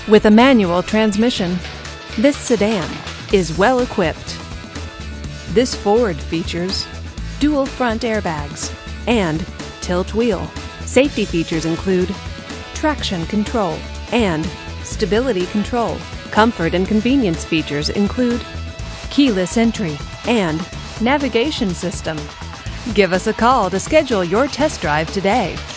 With a manual transmission, this sedan is well equipped. This Ford features dual front airbags and tilt wheel. Safety features include traction control and stability control. Comfort and convenience features include keyless entry and navigation system. Give us a call to schedule your test drive today.